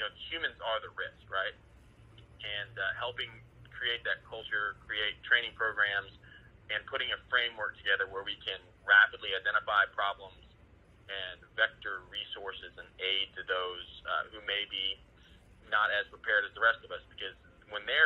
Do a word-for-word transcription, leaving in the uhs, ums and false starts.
you know, humans are the risk, right? And uh, helping create that culture, create training programs, and putting a framework together where we can rapidly identify problems and vector resources and aid to those uh, who may be not as prepared as the rest of us. Because when they're